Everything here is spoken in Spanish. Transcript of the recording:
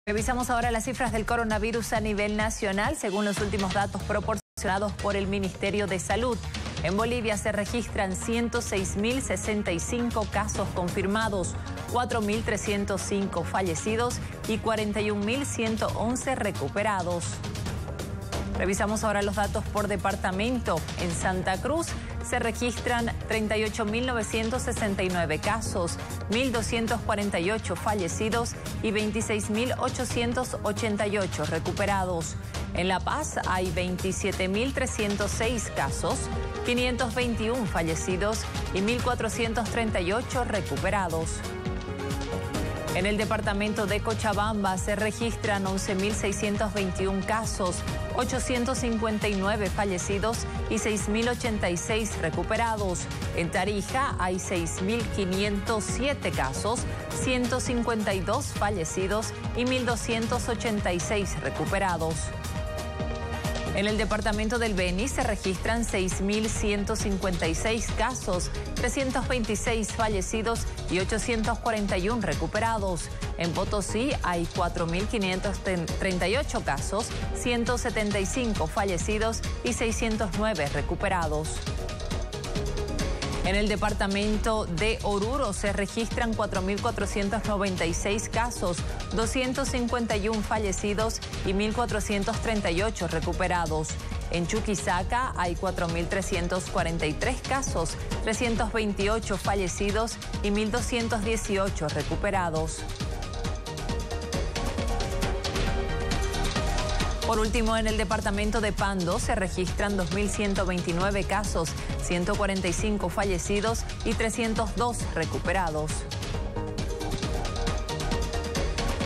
Revisamos ahora las cifras del coronavirus a nivel nacional, según los últimos datos proporcionados por el Ministerio de Salud. En Bolivia se registran 106.065 casos confirmados, 4.305 fallecidos y 41.111 recuperados. Revisamos ahora los datos por departamento. En Santa Cruz se registran 38.969 casos, 1.248 fallecidos y 26.888 recuperados. En La Paz hay 27.306 casos, 521 fallecidos y 1.438 recuperados. En el departamento de Cochabamba se registran 11.621 casos, 859 fallecidos y 6.086 recuperados. En Tarija hay 6.507 casos, 152 fallecidos y 1.286 recuperados. En el departamento del Beni se registran 6.156 casos, 326 fallecidos y 841 recuperados. En Potosí hay 4.538 casos, 175 fallecidos y 609 recuperados. En el departamento de Oruro se registran 4.496 casos, 251 fallecidos y 1.438 recuperados. En Chuquisaca hay 4.343 casos, 328 fallecidos y 1.218 recuperados. Por último, en el departamento de Pando se registran 2.129 casos, 145 fallecidos y 302 recuperados.